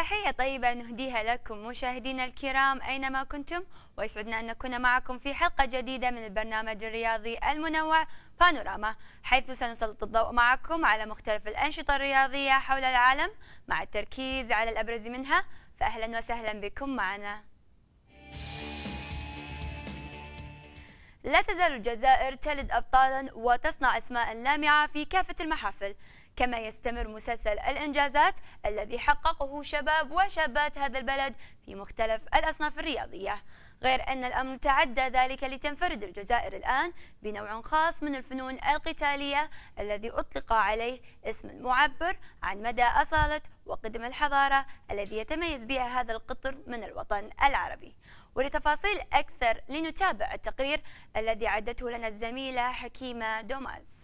تحية طيبة نهديها لكم مشاهدينا الكرام أينما كنتم، ويسعدنا أن نكون معكم في حلقة جديدة من البرنامج الرياضي المنوع بانوراما، حيث سنسلط الضوء معكم على مختلف الأنشطة الرياضية حول العالم مع التركيز على الأبرز منها. فأهلا وسهلا بكم معنا. لا تزال الجزائر تلد أبطالا وتصنع أسماء لامعة في كافة المحافل، كما يستمر مسلسل الإنجازات الذي حققه شباب وشابات هذا البلد في مختلف الأصناف الرياضية، غير أن الأمر تعدى ذلك لتنفرد الجزائر الآن بنوع خاص من الفنون القتالية الذي أطلق عليه اسم معبر عن مدى أصالة وقدم الحضارة الذي يتميز بها هذا القطر من الوطن العربي. ولتفاصيل أكثر لنتابع التقرير الذي عدته لنا الزميلة حكيمة دوماز.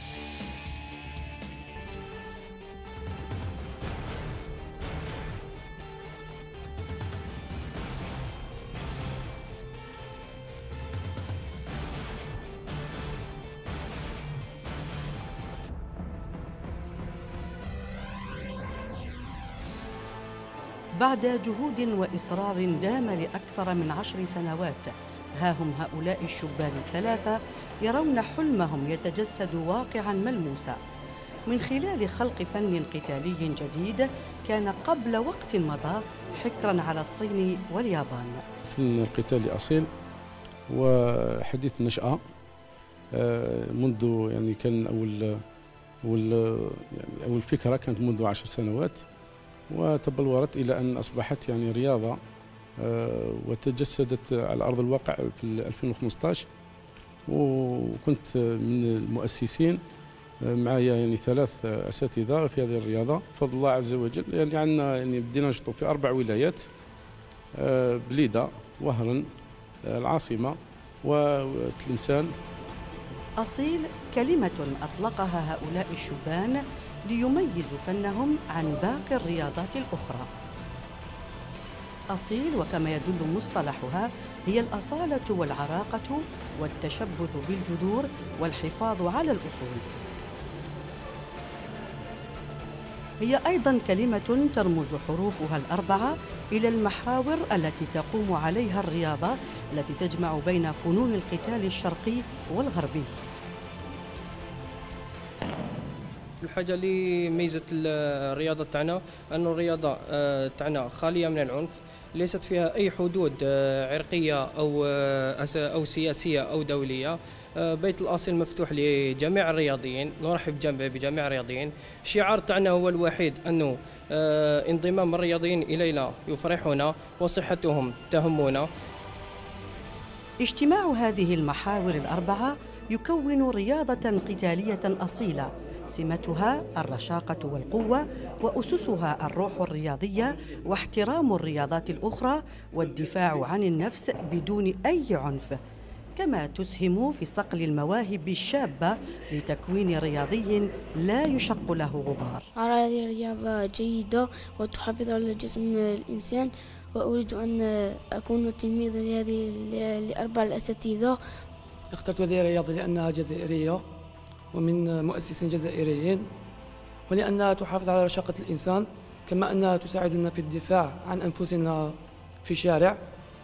بعد جهود وإصرار دام لأكثر من 10 سنوات، ها هم هؤلاء الشبان الثلاثة يرون حلمهم يتجسد واقعا ملموسا من خلال خلق فن قتالي جديد كان قبل وقت مضى حكرا على الصين واليابان. فن القتال أصيل وحديث النشأة، منذ كان أول فكرة كانت منذ 10 سنوات، وتبلورت إلى أن أصبحت رياضة وتجسدت على أرض الواقع في 2015. وكنت من المؤسسين، معايا 3 أساتذة في هذه الرياضة بفضل الله عز وجل. عندنا بدينا نشطو في 4 ولايات: بليدة، وهران، العاصمة، وتلمسان. أصيل كلمة أطلقها هؤلاء الشبان ليميزوا فنهم عن باقي الرياضات الأخرى. أصيل وكما يدل مصطلحها هي الأصالة والعراقة والتشبث بالجذور والحفاظ على الأصول. هي أيضا كلمة ترمز حروفها ال4 إلى المحاور التي تقوم عليها الرياضة التي تجمع بين فنون القتال الشرقي والغربي. الحاجة اللي ميزت الرياضة تاعنا أن الرياضة تاعنا خالية من العنف، ليست فيها أي حدود عرقية أو سياسية أو دولية. بيت الأصيل مفتوح لجميع الرياضيين، نرحب بجميع الرياضيين. الشعار تاعنا هو الوحيد أنه انضمام الرياضيين إلينا يفرحنا وصحتهم تهمنا. اجتماع هذه المحاور ال4 يكون رياضة قتالية أصيلة سمتها الرشاقة والقوة، وأسسها الروح الرياضية واحترام الرياضات الأخرى والدفاع عن النفس بدون أي عنف، كما تسهم في صقل المواهب الشابة لتكوين رياضي لا يشق له غبار. أرى هذه الرياضة جيدة وتحافظ على جسم الإنسان، وأريد أن أكون تلميذا لهذه ل4 الأساتذة. اخترت هذه الرياضة لأنها جزائرية ومن مؤسسين جزائريين، ولأنها تحافظ على رشاقة الإنسان، كما أنها تساعدنا في الدفاع عن أنفسنا في الشارع،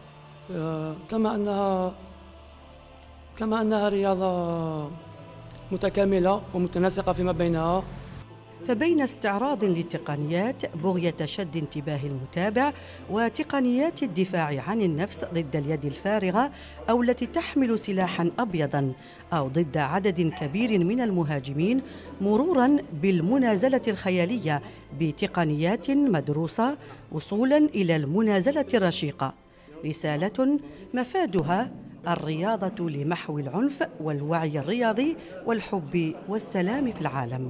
كما أنها رياضة متكاملة ومتناسقة فيما بينها. فبين استعراض للتقنيات بغية شد انتباه المتابع وتقنيات الدفاع عن النفس ضد اليد الفارغة أو التي تحمل سلاحا أبيضا أو ضد عدد كبير من المهاجمين، مرورا بالمنازلة الخيالية بتقنيات مدروسة وصولا إلى المنازلة الرشيقة، رسالة مفادها الرياضة لمحو العنف والوعي الرياضي والحب والسلام في العالم.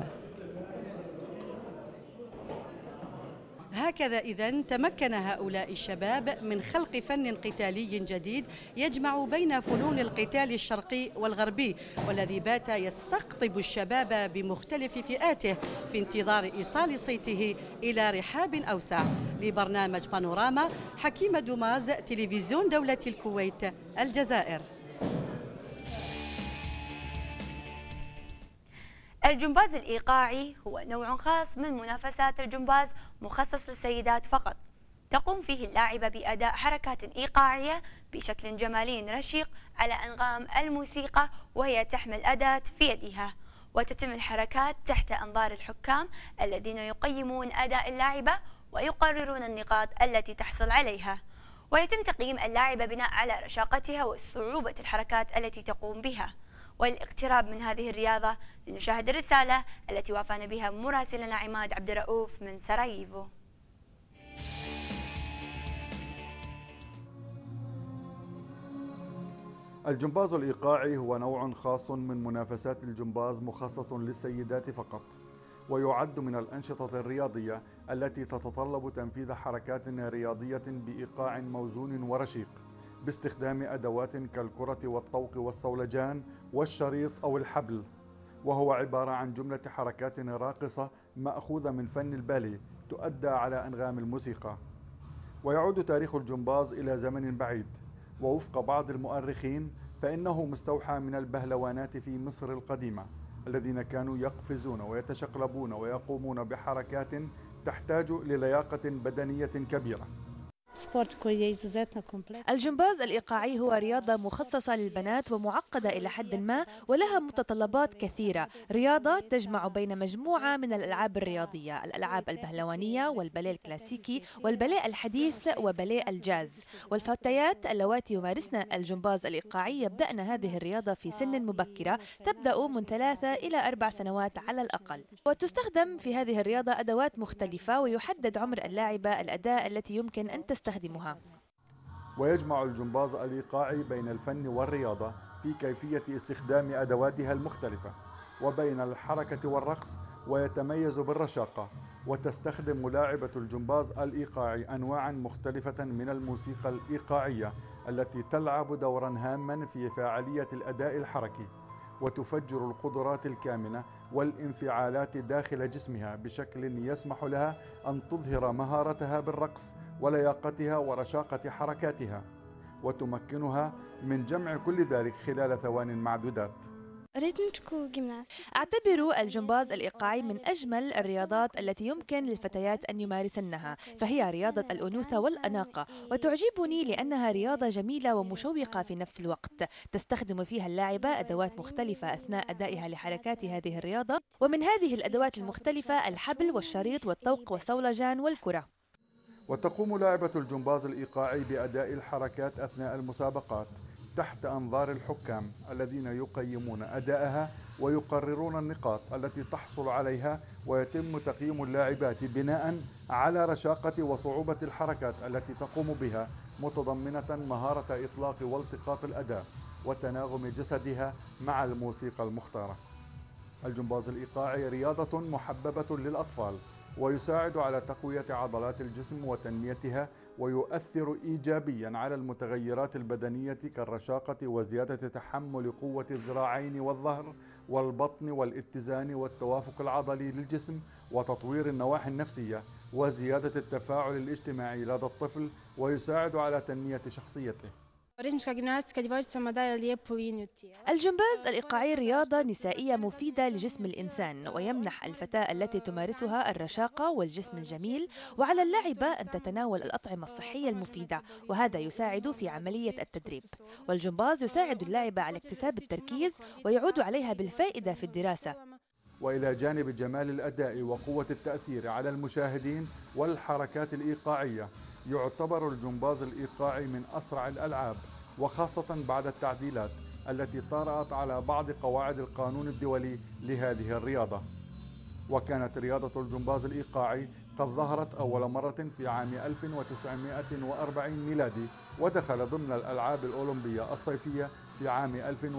هكذا إذن تمكن هؤلاء الشباب من خلق فن قتالي جديد يجمع بين فنون القتال الشرقي والغربي، والذي بات يستقطب الشباب بمختلف فئاته في انتظار إيصال صيته إلى رحاب أوسع. لبرنامج بانوراما، حكيمة دوماز، تلفزيون دولة الكويت، الجزائر. الجمباز الإيقاعي هو نوع خاص من منافسات الجمباز مخصص للسيدات فقط. تقوم فيه اللاعبة بأداء حركات إيقاعية بشكل جمالي رشيق على أنغام الموسيقى، وهي تحمل أداة في يدها، وتتم الحركات تحت أنظار الحكام الذين يقيمون أداء اللاعبة ويقررون النقاط التي تحصل عليها. ويتم تقييم اللاعبة بناء على رشاقتها وصعوبة الحركات التي تقوم بها. والاقتراب من هذه الرياضة لنشاهد الرسالة التي وافانا بها مراسلنا عماد عبد الرؤوف من سراييفو. الجمباز الإيقاعي هو نوع خاص من منافسات الجمباز مخصص للسيدات فقط، ويعد من الأنشطة الرياضية التي تتطلب تنفيذ حركات رياضية بإيقاع موزون ورشيق باستخدام أدوات كالكرة والطوق والصولجان والشريط أو الحبل، وهو عبارة عن جملة حركات راقصة مأخوذة من فن الباليه تؤدى على أنغام الموسيقى. ويعود تاريخ الجمباز إلى زمن بعيد، ووفق بعض المؤرخين فإنه مستوحى من البهلوانات في مصر القديمة الذين كانوا يقفزون ويتشقلبون ويقومون بحركات تحتاج للياقة بدنية كبيرة. الجمباز الإيقاعي هو رياضة مخصصة للبنات ومعقدة إلى حد ما، ولها متطلبات كثيرة. رياضة تجمع بين مجموعة من الألعاب الرياضية، الألعاب البهلوانية والباليه الكلاسيكي والباليه الحديث وباليه الجاز. والفتيات اللواتي يمارسن الجمباز الإيقاعي يبدأن هذه الرياضة في سن مبكرة، تبدأ من 3 إلى 4 سنوات على الأقل. وتستخدم في هذه الرياضة أدوات مختلفة، ويحدد عمر اللاعبة الأداة التي يمكن أن تستخدمها. ويجمع الجمباز الإيقاعي بين الفن والرياضة في كيفية استخدام أدواتها المختلفة، وبين الحركة والرقص، ويتميز بالرشاقة. وتستخدم لاعبة الجمباز الإيقاعي أنواعا مختلفة من الموسيقى الإيقاعية التي تلعب دورا هاما في فاعلية الأداء الحركي، وتفجر القدرات الكامنة والانفعالات داخل جسمها بشكل يسمح لها أن تظهر مهارتها بالرقص ولياقتها ورشاقة حركاتها، وتمكنها من جمع كل ذلك خلال ثوان معدودات. أعتبر الجمباز الإيقاعي من أجمل الرياضات التي يمكن للفتيات أن يمارسنها، فهي رياضة الأنوثة والأناقة، وتعجبني لأنها رياضة جميلة ومشوقة في نفس الوقت. تستخدم فيها اللاعبة أدوات مختلفة أثناء أدائها لحركات هذه الرياضة، ومن هذه الأدوات المختلفة الحبل والشريط والطوق والصولجان والكرة. وتقوم لاعبة الجمباز الإيقاعي بأداء الحركات أثناء المسابقات تحت أنظار الحكام الذين يقيمون أداءها ويقررون النقاط التي تحصل عليها، ويتم تقييم اللاعبات بناء على رشاقة وصعوبة الحركات التي تقوم بها، متضمنة مهارة إطلاق والتقاط الأداء وتناغم جسدها مع الموسيقى المختارة. الجمباز الإيقاعي رياضة محببة للأطفال، ويساعد على تقوية عضلات الجسم وتنميتها، ويؤثر إيجابيا على المتغيرات البدنية كالرشاقة وزيادة تحمل قوة الذراعين والظهر والبطن والاتزان والتوافق العضلي للجسم، وتطوير النواحي النفسية وزيادة التفاعل الاجتماعي لدى الطفل، ويساعد على تنمية شخصيته. الجمباز الإيقاعي رياضة نسائية مفيدة لجسم الإنسان، ويمنح الفتاة التي تمارسها الرشاقة والجسم الجميل، وعلى اللاعبة أن تتناول الأطعمة الصحية المفيدة، وهذا يساعد في عملية التدريب. والجمباز يساعد اللاعبة على اكتساب التركيز، ويعود عليها بالفائدة في الدراسة. وإلى جانب جمال الأداء وقوة التأثير على المشاهدين والحركات الإيقاعية، يعتبر الجمباز الإيقاعي من أسرع الألعاب، وخاصة بعد التعديلات التي طرأت على بعض قواعد القانون الدولي لهذه الرياضة. وكانت رياضة الجمباز الإيقاعي قد ظهرت أول مرة في عام 1940 ميلادي، ودخل ضمن الألعاب الأولمبية الصيفية في عام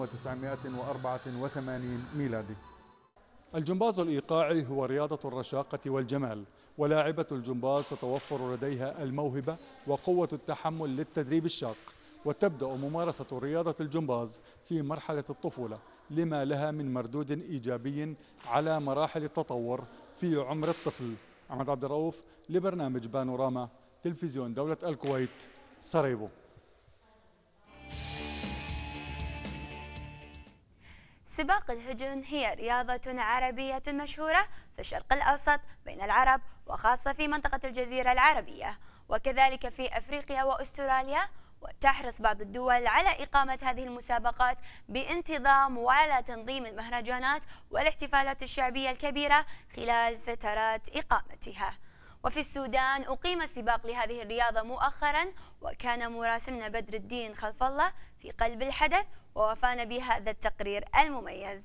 1984 ميلادي. الجمباز الإيقاعي هو رياضة الرشاقة والجمال، ولاعبة الجمباز تتوفر لديها الموهبة وقوة التحمل للتدريب الشاق، وتبدأ ممارسة رياضة الجمباز في مرحلة الطفولة، لما لها من مردود إيجابي على مراحل التطور في عمر الطفل. عماد عبد الرؤوف لبرنامج بانوراما، تلفزيون دولة الكويت، سراييفو. سباق الهجن هي رياضة عربية مشهورة في الشرق الأوسط بين العرب، وخاصة في منطقة الجزيرة العربية، وكذلك في أفريقيا وأستراليا. وتحرص بعض الدول على إقامة هذه المسابقات بانتظام وعلى تنظيم المهرجانات والاحتفالات الشعبية الكبيرة خلال فترات إقامتها. وفي السودان أقيم سباق لهذه الرياضة مؤخرا، وكان مراسلنا بدر الدين خلف الله في قلب الحدث ووفانا بهذا التقرير المميز.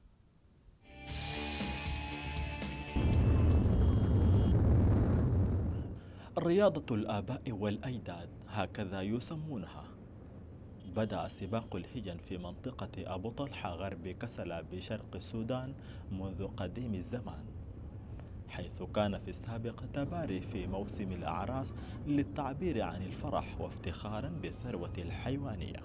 رياضة الآباء والأجداد هكذا يسمونها. بدأ سباق الهجن في منطقة أبو طلحة غرب كسلة بشرق السودان منذ قديم الزمان، حيث كان في السابق تباري في موسم الأعراس للتعبير عن الفرح وافتخارا بالثروة الحيوانية.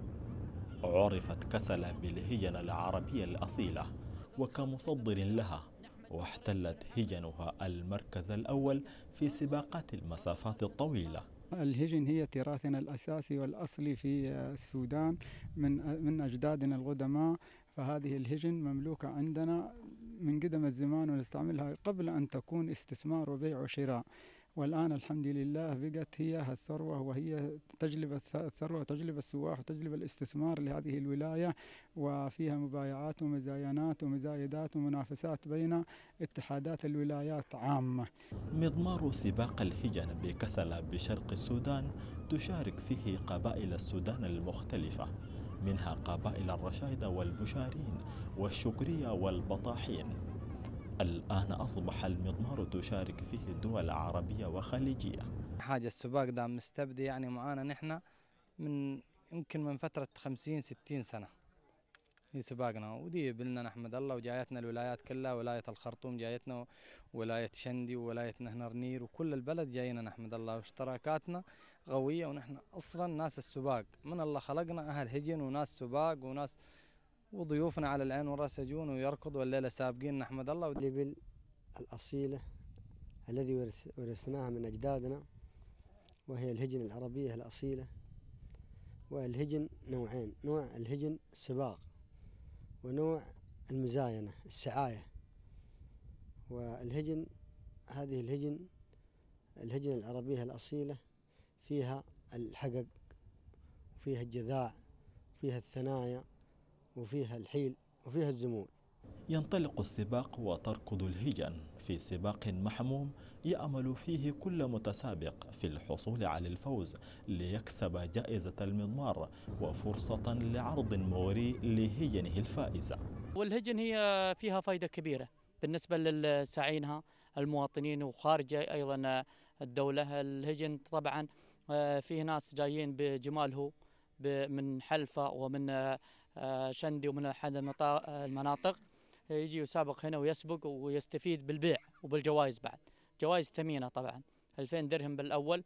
عرفت كسلة بالهجن العربية الأصيلة وكمصدر لها، واحتلت هجنها المركز الأول في سباقات المسافات الطويلة. الهجن هي تراثنا الأساسي والأصلي في السودان من أجدادنا القدماء، فهذه الهجن مملوكة عندنا من قدم الزمان ونستعملها قبل أن تكون استثمار وبيع وشراء، والآن الحمد لله بقت هي الثروة، وهي تجلب الثروة وتجلب السواح وتجلب الاستثمار لهذه الولاية، وفيها مبايعات ومزاينات ومزايدات ومنافسات بين اتحادات الولايات عامة. مضمار سباق الهجن بكسلة بشرق السودان تشارك فيه قبائل السودان المختلفة، منها قبائل الرشايدة والبشارين والشكرية والبطاحين. الآن أصبح المضمار تشارك فيه الدول العربية وخليجية. حاجة السباق ده مستبدي يعني معانا نحن يمكن من فترة 50-60 سنة هي سباقنا، ودي بلنا نحمد الله، وجايتنا الولايات كلها، ولاية الخرطوم جايتنا، ولاية شندي، ولاية نهر نير، وكل البلد جاينا نحمد الله، واشتراكاتنا قوية، ونحن أصلا ناس السباق من الله خلقنا أهل هجن وناس سباق وناس، وضيوفنا على العين والراس يجون ويركضوا الليلة سابقين نحمد الله. الإبل الأصيلة الذي ورثناها من أجدادنا، وهي الهجن العربية الأصيلة. والهجن نوعين، نوع الهجن السباق ونوع المزاينة السعاية. والهجن هذه الهجن العربية الأصيلة فيها الحقق وفيها الجذاع وفيها الثنايا وفيها الحيل وفيها الزمول. ينطلق السباق وتركض الهجن في سباق محموم يأمل فيه كل متسابق في الحصول على الفوز ليكسب جائزة المضمار وفرصة لعرض مغري لهجنه الفائزة. والهجن هي فيها فائدة كبيرة بالنسبة للساعينها المواطنين وخارج أيضا الدولة. الهجن طبعا فيه ناس جايين بجماله من حلفة ومن شندي ومن أحد المناطق، يجي يسابق هنا ويسبق ويستفيد بالبيع وبالجوائز بعد، جوائز ثمينة طبعا 2000 درهم بالأول،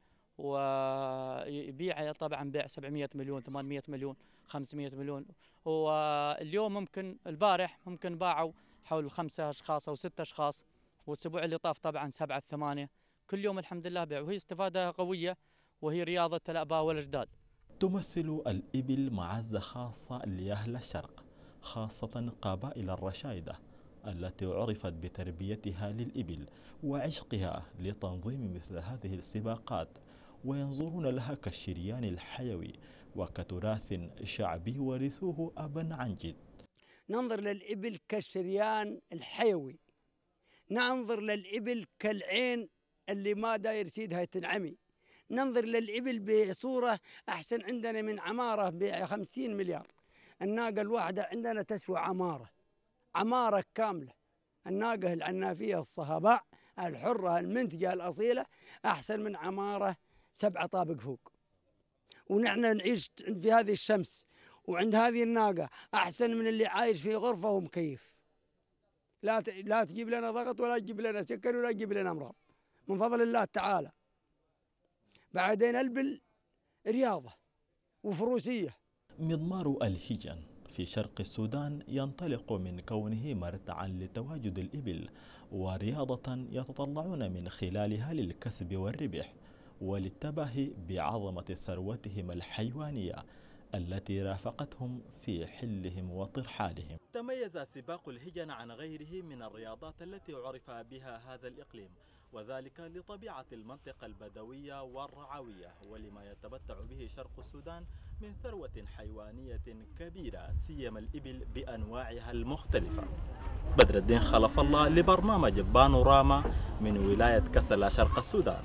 ويبيع طبعا بيع 700 مليون 800 مليون 500 مليون. واليوم ممكن البارح ممكن باعوا حول 5 أشخاص أو 6 أشخاص، والأسبوع اللي طاف طبعا 7 8، كل يوم الحمد لله بيع، وهي استفادة قوية، وهي رياضة الآباء والأجداد. تمثل الإبل معزة خاصة لأهل الشرق، خاصة قبائل الرشايدة التي عرفت بتربيتها للإبل وعشقها لتنظيم مثل هذه السباقات، وينظرون لها كالشريان الحيوي وكتراث شعبي ورثوه أبا عن جد. ننظر للإبل كالشريان الحيوي، ننظر للإبل كالعين اللي ما داير سيدها تنعمي، ننظر للإبل بصورة أحسن عندنا من عمارة ب50 مليار. الناقة الواحدة عندنا تسوى عمارة كاملة. الناقة العنافية الصهباء الحرة المنتجة الأصيلة أحسن من عمارة 7 طابق فوق. ونحن نعيش في هذه الشمس، وعند هذه الناقة أحسن من اللي عايش في غرفة ومكيف. لا تجيب لنا ضغط ولا تجيب لنا سكر ولا تجيب لنا أمراض من فضل الله تعالى. بعدين البل رياضة وفروسية. مضمار الهجن في شرق السودان ينطلق من كونه مرتعا لتواجد الإبل ورياضة يتطلعون من خلالها للكسب والربح وللتباهي بعظمة ثروتهم الحيوانية التي رافقتهم في حلهم وترحالهم. تميز سباق الهجن عن غيره من الرياضات التي عرف بها هذا الإقليم، وذلك لطبيعة المنطقة البدوية والرعوية، ولما يتمتع به شرق السودان من ثروة حيوانية كبيرة، سيما الإبل بأنواعها المختلفة. بدر الدين خلف الله لبرنامج بانوراما من ولاية كسلا شرق السودان.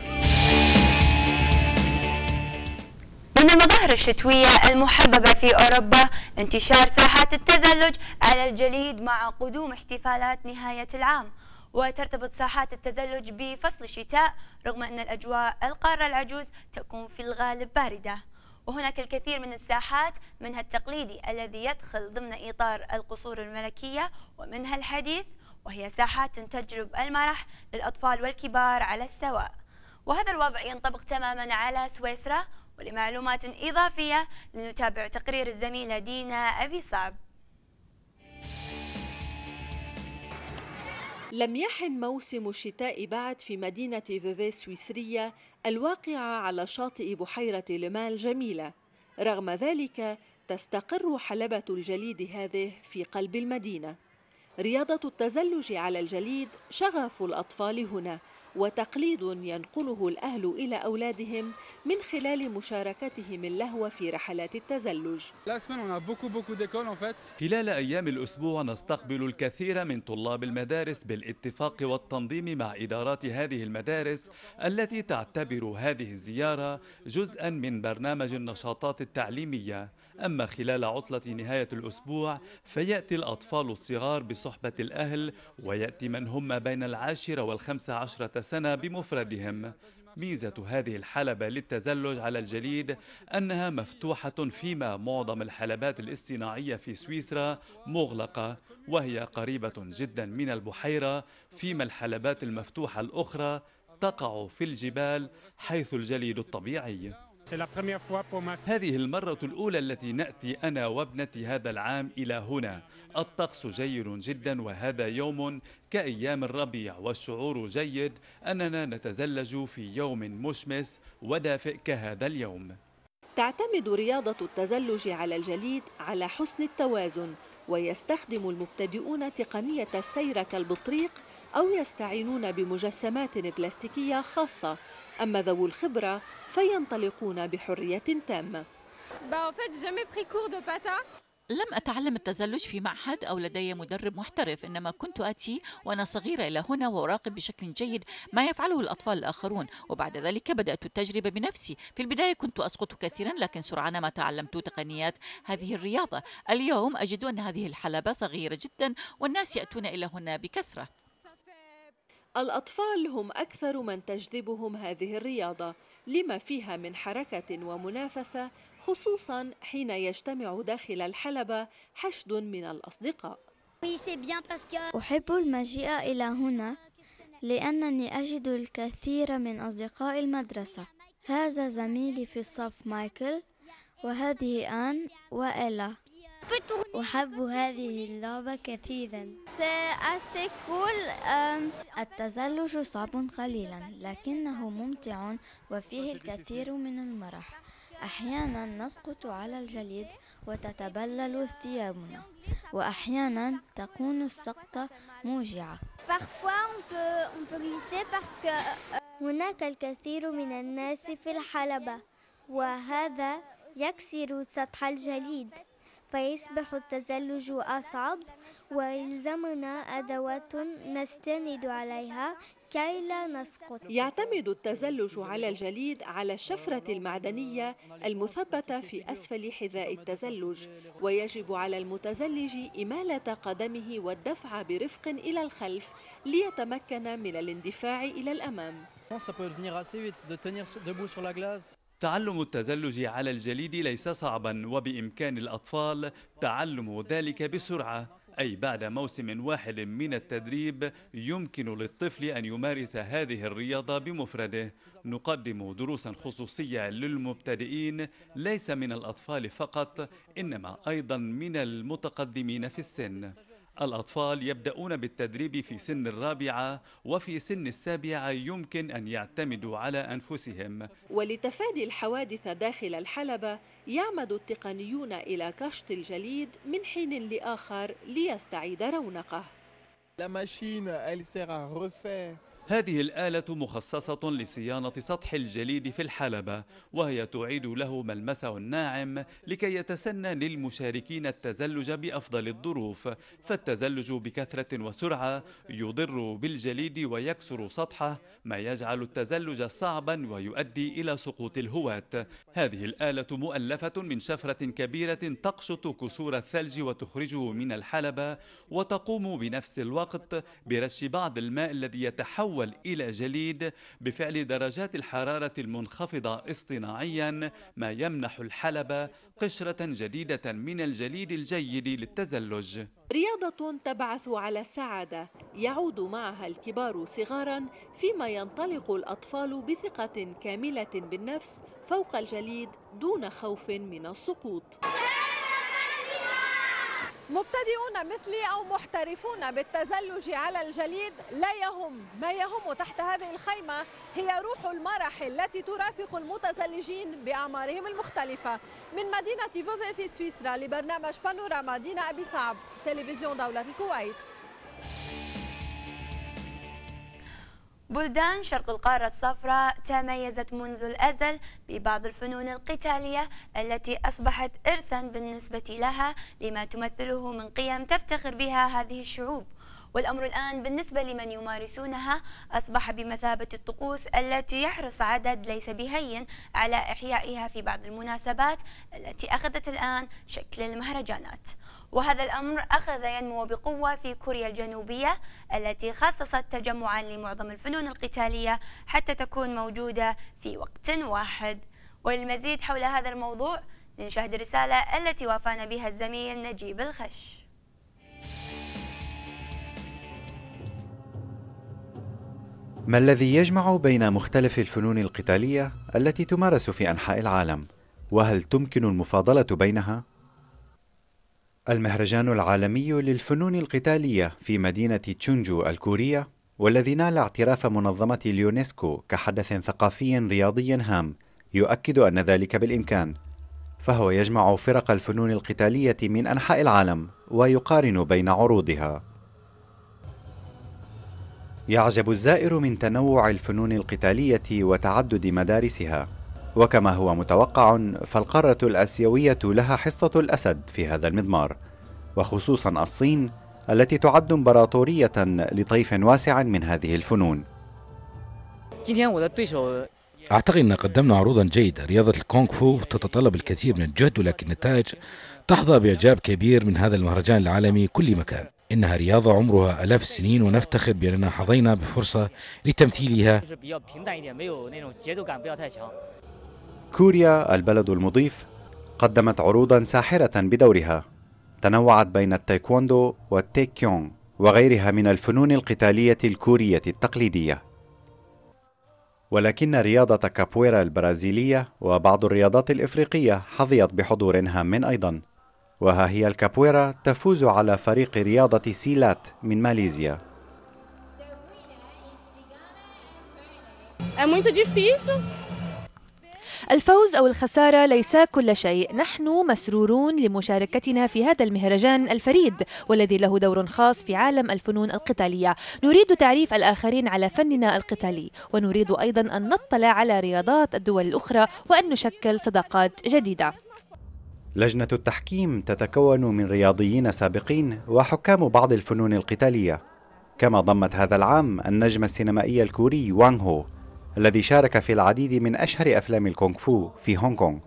من المظاهر الشتوية المحببة في أوروبا انتشار ساحات التزلج على الجليد مع قدوم احتفالات نهاية العام، وترتبط ساحات التزلج بفصل الشتاء رغم أن الأجواء القارة العجوز تكون في الغالب باردة. وهناك الكثير من الساحات، منها التقليدي الذي يدخل ضمن إطار القصور الملكية، ومنها الحديث وهي ساحات تجلب المرح للأطفال والكبار على السواء. وهذا الوضع ينطبق تماما على سويسرا. ولمعلومات إضافية لنتابع تقرير الزميلة دينا أبي صعب. لم يحن موسم الشتاء بعد في مدينة فيفي السويسرية الواقعة على شاطئ بحيرة لما الجميلة. رغم ذلك تستقر حلبة الجليد هذه في قلب المدينة. رياضة التزلج على الجليد شغف الأطفال هنا، وتقليد ينقله الأهل إلى أولادهم من خلال مشاركتهم اللهو في رحلات التزلج. خلال أيام الأسبوع نستقبل الكثير من طلاب المدارس بالاتفاق والتنظيم مع إدارات هذه المدارس التي تعتبر هذه الزيارة جزءاً من برنامج النشاطات التعليمية. أما خلال عطلة نهاية الأسبوع فيأتي الأطفال الصغار بصحبة الأهل، ويأتي من هم بين 10 و15 سنة بمفردهم. ميزة هذه الحلبة للتزلج على الجليد أنها مفتوحة، فيما معظم الحلبات الاصطناعية في سويسرا مغلقة وهي قريبة جدا من البحيرة، فيما الحلبات المفتوحة الأخرى تقع في الجبال حيث الجليد الطبيعي. هذه المرة الأولى التي نأتي أنا وابنتي هذا العام إلى هنا. الطقس جيد جدا، وهذا يوم كأيام الربيع، والشعور جيد أننا نتزلج في يوم مشمس ودافئ كهذا اليوم. تعتمد رياضة التزلج على الجليد على حسن التوازن، ويستخدم المبتدئون تقنية السير كالبطريق أو يستعينون بمجسمات بلاستيكية خاصة، أما ذوو الخبرة فينطلقون بحرية تامة. لم أتعلم التزلج في معهد أو لدي مدرب محترف، إنما كنت آتي وأنا صغيرة إلى هنا وأراقب بشكل جيد ما يفعله الأطفال الآخرون، وبعد ذلك بدأت التجربة بنفسي. في البداية كنت أسقط كثيرا، لكن سرعان ما تعلمت تقنيات هذه الرياضة. اليوم أجد أن هذه الحلبة صغيرة جدا والناس يأتون إلى هنا بكثرة. الأطفال هم أكثر من تجذبهم هذه الرياضة لما فيها من حركة ومنافسة، خصوصا حين يجتمع داخل الحلبة حشد من الأصدقاء. أحب المجيء إلى هنا لأنني أجد الكثير من أصدقاء المدرسة. هذا زميلي في الصف مايكل، وهذه آن وإلا. أحب هذه اللعبة كثيرا. التزلج صعب قليلا لكنه ممتع وفيه الكثير من المرح. أحيانا نسقط على الجليد وتتبلل ثيابنا، وأحيانا تكون السقطة موجعة. هناك الكثير من الناس في الحلبة، وهذا يكسر سطح الجليد فيصبح التزلج أصعب، ويلزمنا أدوات نستند عليها كي لا نسقط. يعتمد التزلج على الجليد على الشفرة المعدنية المثبتة في أسفل حذاء التزلج، ويجب على المتزلج إمالة قدمه والدفع برفق إلى الخلف ليتمكن من الاندفاع إلى الأمام. تعلم التزلج على الجليد ليس صعبا، وبإمكان الأطفال تعلم ذلك بسرعة، أي بعد موسم واحد من التدريب يمكن للطفل أن يمارس هذه الرياضة بمفرده. نقدم دروسا خصوصية للمبتدئين ليس من الأطفال فقط، إنما أيضا من المتقدمين في السن. الأطفال يبدأون بالتدريب في سن الرابعة، وفي سن السابعة يمكن أن يعتمدوا على أنفسهم. ولتفادي الحوادث داخل الحلبة يعمد التقنيون إلى كشط الجليد من حين لآخر ليستعيد رونقه. هذه الآلة مخصصة لصيانة سطح الجليد في الحلبة، وهي تعيد له ملمسه الناعم لكي يتسنى للمشاركين التزلج بأفضل الظروف، فالتزلج بكثرة وسرعة يضر بالجليد ويكسر سطحه، ما يجعل التزلج صعبا ويؤدي إلى سقوط الهواة. هذه الآلة مؤلفة من شفرة كبيرة تقشط كسور الثلج وتخرجه من الحلبة، وتقوم بنفس الوقت برش بعض الماء الذي يتحول إلى جليد بفعل درجات الحرارة المنخفضة اصطناعيا، ما يمنح الحلبة قشرة جديدة من الجليد الجيد للتزلج. رياضة تبعث على السعادة يعود معها الكبار صغارا، فيما ينطلق الأطفال بثقة كاملة بالنفس فوق الجليد دون خوف من السقوط. مبتدئون مثلي أو محترفون بالتزلج على الجليد لا يهم، ما يهم تحت هذه الخيمة هي روح المرح التي ترافق المتزلجين بأعمارهم المختلفة. من مدينة فوفي في سويسرا لبرنامج بانوراما دينا أبي صعب، تلفزيون دولة الكويت. بلدان شرق القارة الصفراء تميزت منذ الأزل ببعض الفنون القتالية التي أصبحت إرثا بالنسبة لها لما تمثله من قيم تفتخر بها هذه الشعوب، والأمر الآن بالنسبة لمن يمارسونها أصبح بمثابة الطقوس التي يحرص عدد ليس بهين على إحيائها في بعض المناسبات التي أخذت الآن شكل المهرجانات. وهذا الأمر أخذ ينمو بقوة في كوريا الجنوبية التي خصصت تجمعا لمعظم الفنون القتالية حتى تكون موجودة في وقت واحد. وللمزيد حول هذا الموضوع نشاهد الرسالة التي وافانا بها الزميل نجيب الخش. ما الذي يجمع بين مختلف الفنون القتالية التي تمارس في أنحاء العالم؟ وهل تمكن المفاضلة بينها؟ المهرجان العالمي للفنون القتالية في مدينة تشونجو الكورية، والذي نال اعتراف منظمة اليونسكو كحدث ثقافي رياضي هام، يؤكد أن ذلك بالإمكان، فهو يجمع فرق الفنون القتالية من أنحاء العالم ويقارن بين عروضها. يعجب الزائر من تنوع الفنون القتالية وتعدد مدارسها، وكما هو متوقع فالقارة الآسيوية لها حصة الأسد في هذا المضمار، وخصوصا الصين التي تعد إمبراطورية لطيف واسع من هذه الفنون. أعتقد أن قدمنا عروضا جيدة. رياضة الكونغ فو تتطلب الكثير من الجهد، ولكن النتائج تحظى بإعجاب كبير من هذا المهرجان العالمي كل مكان. إنها رياضة عمرها 1000 سنين، ونفتخر بأننا حظينا بفرصة لتمثيلها. كوريا البلد المضيف قدمت عروضا ساحرة بدورها، تنوعت بين التايكوندو والتيكيونغ وغيرها من الفنون القتالية الكورية التقليدية. ولكن رياضة كابويرا البرازيلية وبعض الرياضات الإفريقية حظيت بحضور هام أيضا، وها هي الكابويرا تفوز على فريق رياضة سيلات من ماليزيا. الفوز أو الخسارة ليس كل شيء، نحن مسرورون لمشاركتنا في هذا المهرجان الفريد والذي له دور خاص في عالم الفنون القتالية. نريد تعريف الآخرين على فننا القتالي، ونريد أيضا أن نطلع على رياضات الدول الأخرى وأن نشكل صداقات جديدة. لجنة التحكيم تتكون من رياضيين سابقين وحكام بعض الفنون القتالية، كما ضمت هذا العام النجم السينمائي الكوري وانغ هو الذي شارك في العديد من أشهر أفلام الكونغ فو في هونغ كونغ.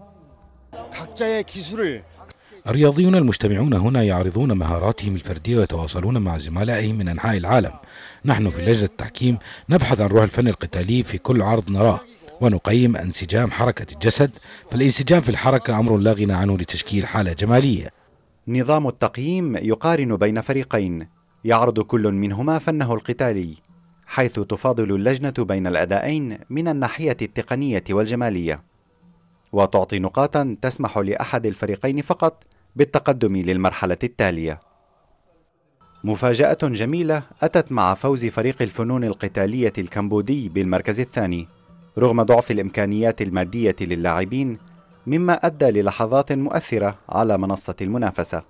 الرياضيون المجتمعون هنا يعرضون مهاراتهم الفردية ويتواصلون مع زملائهم من أنحاء العالم. نحن في لجنة التحكيم نبحث عن روح الفن القتالي في كل عرض نراه، ونقيم انسجام حركة الجسد، فالانسجام في الحركة أمر لا غنى عنه لتشكيل حالة جمالية. نظام التقييم يقارن بين فريقين يعرض كل منهما فنه القتالي، حيث تفاضل اللجنة بين الأدائين من الناحية التقنية والجمالية، وتعطي نقاطا تسمح لأحد الفريقين فقط بالتقدم للمرحلة التالية. مفاجأة جميلة أتت مع فوز فريق الفنون القتالية الكمبودي بالمركز الثاني رغم ضعف الإمكانيات المادية للاعبين، مما أدى للحظات مؤثرة على منصة المنافسة.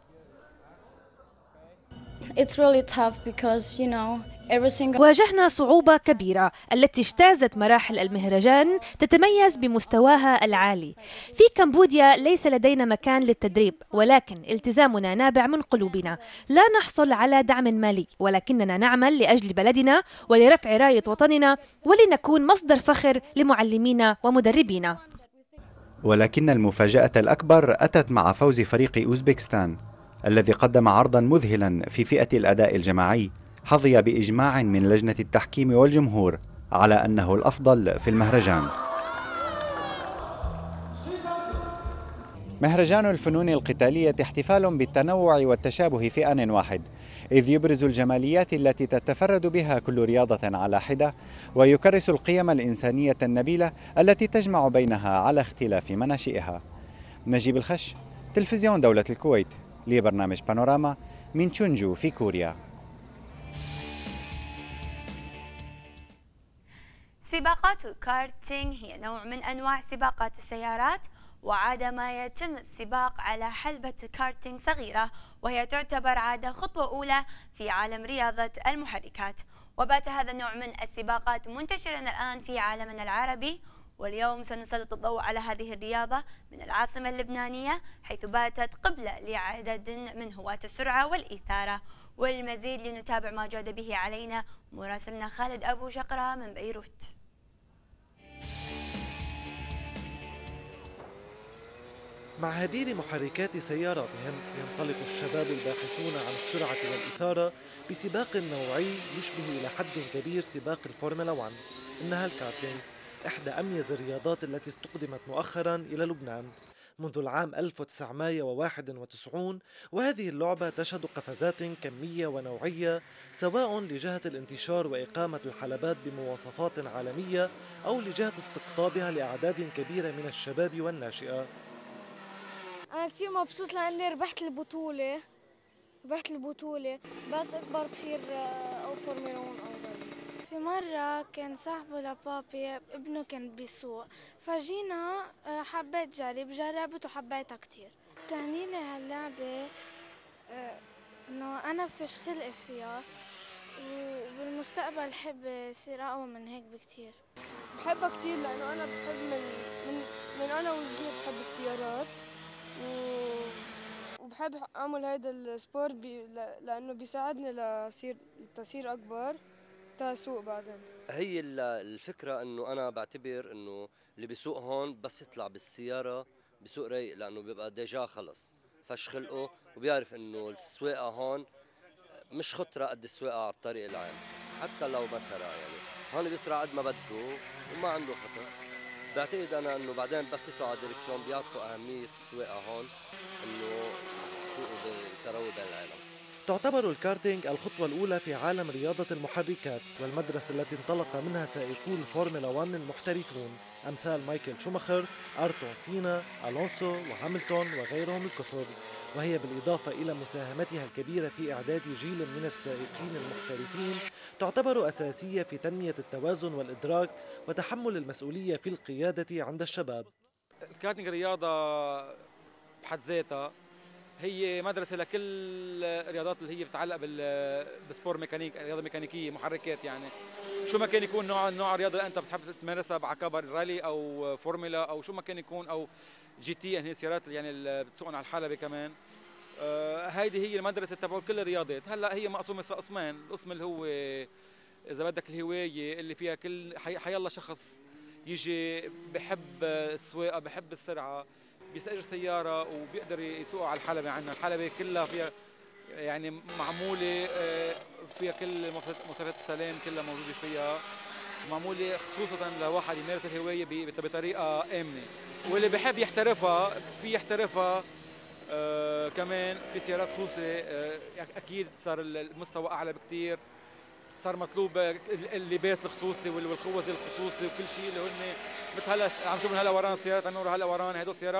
واجهنا صعوبة كبيرة التي اجتازت مراحل المهرجان تتميز بمستواها العالي. في كمبوديا ليس لدينا مكان للتدريب، ولكن التزامنا نابع من قلوبنا. لا نحصل على دعم مالي، ولكننا نعمل لأجل بلدنا ولرفع راية وطننا ولنكون مصدر فخر لمعلمينا ومدربينا. ولكن المفاجأة الأكبر أتت مع فوز فريق أوزبكستان الذي قدم عرضا مذهلا في فئة الأداء الجماعي، حظي بإجماع من لجنة التحكيم والجمهور على أنه الأفضل في المهرجان. مهرجان الفنون القتالية احتفال بالتنوع والتشابه في آن واحد، إذ يبرز الجماليات التي تتفرد بها كل رياضة على حدة، ويكرس القيم الإنسانية النبيلة التي تجمع بينها على اختلاف مناشئها. نجيب الخش، تلفزيون دولة الكويت، لبرنامج بانوراما من تشونجو في كوريا. سباقات الكارتينج هي نوع من أنواع سباقات السيارات، وعادة يتم السباق على حلبة كارتينج صغيرة، وهي تعتبر عادة خطوة أولى في عالم رياضة المحركات. وبات هذا النوع من السباقات منتشرا الآن في عالمنا العربي، واليوم سنسلط الضوء على هذه الرياضة من العاصمة اللبنانية، حيث باتت قبلة لعدد من هواة السرعة والإثارة. والمزيد لنتابع ما جاد به علينا مراسلنا خالد أبو شقرة من بيروت. مع هدير محركات سياراتهم ينطلق الشباب الباحثون عن السرعة والإثارة بسباق نوعي يشبه إلى حد كبير سباق الفورمولا 1. إنها الكارتينج، إحدى أميز الرياضات التي استقدمت مؤخرا إلى لبنان منذ العام 1991، وهذه اللعبة تشهد قفزات كمية ونوعية سواء لجهة الانتشار وإقامة الحلبات بمواصفات عالمية أو لجهة استقطابها لأعداد كبيرة من الشباب والناشئة. أنا كتير مبسوط لأني ربحت البطولة، بس أكبر بصير أو فورمولا 1 أفضل. في مرة كان صاحبه لبابي ابنه كان بيسوق، فجينا حبيت جربت وحبيتها كتير. تعني لي هاللعبة إنه أنا فيش خلق فيها، وبالمستقبل حب يصير أقوى من هيك بكتير. بحبها كتير لأنه أنا بحب من أنا وصغير بحب السيارات، وبحب أعمل هيدا السبورت لأنه بيساعدني لتصير أكبر تسوق بعدين. هي الفكرة إنه أنا بعتبر إنه اللي بيسوق هون بس يطلع بالسيارة بيسوق رايق، لأنه بيبقى ديجا خلص فش خلقه وبيعرف إنه السواقة هون مش خطرة قد السواقة على الطريق العام، حتى لو ما سرع يعني هون بيسرع قد ما بده وما عنده خطر. بعتقد أنا إنه بعدين بس يطلعوا على الدركسيون بيعرفوا أهمية السواقة هون، إنه يسوقوا بتروي بين العالم. تعتبر الكارتينج الخطوة الأولى في عالم رياضة المحركات، والمدرسة التي انطلق منها سائقو الفورمولا 1 المحترفون أمثال مايكل شوماخر، أرتون سينا، ألونسو وهاملتون وغيرهم الكثر، وهي بالإضافة إلى مساهمتها الكبيرة في إعداد جيل من السائقين المحترفين تعتبر أساسية في تنمية التوازن والإدراك وتحمل المسؤولية في القيادة عند الشباب. الكارتينج رياضة بحد ذاتها هي مدرسة لكل الرياضات اللي هي بتتعلق بالسبور ميكانيك، رياضة ميكانيكية محركات، يعني شو ما كان يكون نوع الرياضة اللي أنت بتحب تمارسها بعكبر رالي أو فورمولا أو شو ما كان يكون، أو جي تي يعني سيارات يعني اللي بتسوقن على الحلبة كمان. هيدي هي المدرسة تبع كل الرياضات. هلا هي مقسومة قسمين، القسم اللي هو إذا بدك الهواية اللي فيها كل حيالله شخص يجي بحب السواقة بحب السرعة بيستأجر سيارة وبيقدر يسوق على الحلبة. عندنا الحلبة كلها فيها يعني معمولة، فيها كل مواصفات السلام كلها موجودة فيها، معمولة خصوصا لواحد يمارس الهواية بطريقة آمنة. واللي بحب يحترفها في يحترفها كمان في سيارات خصوصي. أكيد صار المستوى أعلى بكتير، صار مطلوب اللباس الخصوصي والخوذ الخصوصي وكل شيء اللي هن مثل هلا عم نشوف هلا ورانا سيارات عم نورا هلا ورانا هدول سيارات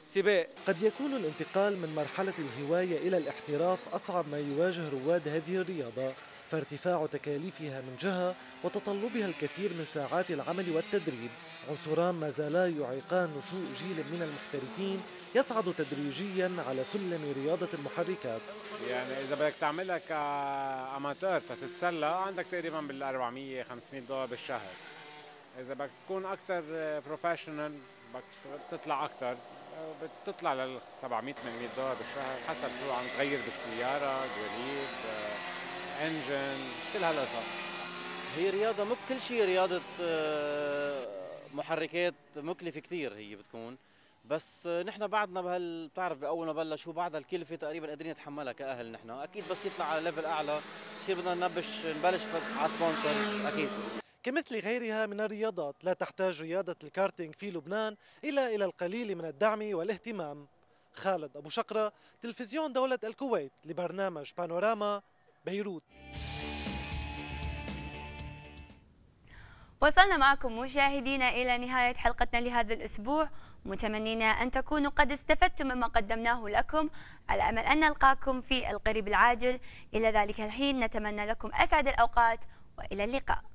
سباق. قد يكون الانتقال من مرحلة الهواية إلى الاحتراف أصعب ما يواجه رواد هذه الرياضة، فارتفاع تكاليفها من جهة وتطلبها الكثير من ساعات العمل والتدريب، عنصران ما زالا يعيقان نشوء جيل من المحترفين يصعد تدريجيا على سلم رياضة المحركات. يعني إذا بدك تعملها كأماتور تتسلى عندك تقريبا بال 400 500 دولار بالشهر. إذا بدك تكون أكثر بروفيشنال بدك تطلع أكثر بتطلع لل 700 800 دولار بالشهر حسب شو عم تغير بالسيارة، جوليد، انجن، كل هالقصص. هي رياضة كل شيء رياضة محركات مكلفة كثير هي بتكون، بس نحن بعدنا بتعرف بأول ما بلشوا بعدها الكلفة تقريبا قادرين نتحملها كأهل نحن، أكيد بس يطلع على ليفل أعلى بصير بدنا نبلش على سبونسر أكيد. كمثل غيرها من الرياضات لا تحتاج رياضة الكارتينج في لبنان إلى القليل من الدعم والاهتمام. خالد أبو شقرة، تلفزيون دولة الكويت، لبرنامج بانوراما، بيروت. وصلنا معكم مشاهدينا إلى نهاية حلقتنا لهذا الأسبوع، متمنين أن تكونوا قد استفدتم مما قدمناه لكم، على أمل أن نلقاكم في القريب العاجل. إلى ذلك الحين نتمنى لكم أسعد الأوقات وإلى اللقاء.